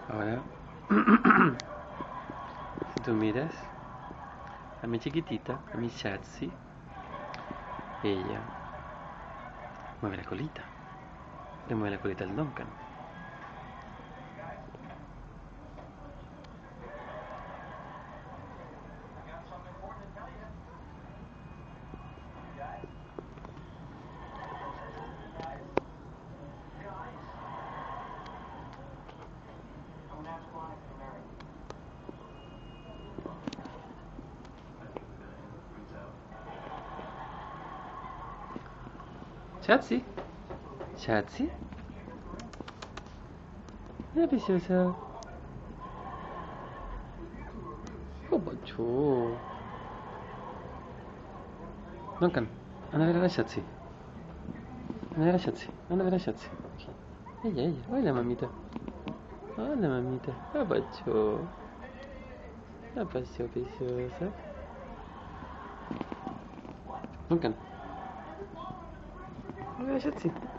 Ahora, si tú miras a mi chiquitita, a mi Chatsi, ella mueve la colita, le mueve la colita al Duncan. Chatsi, Chatsi, mira preciosa. Oh, pacho. Duncan, anda a ver a la Chatsi. Anda a ver a Chatsi, anda a ver a Chatsi. Ella, hola mamita. Hola mamita. Oh, pacho. Oh, pacho, preciosa. Duncan. Anda a ver a Chatsi.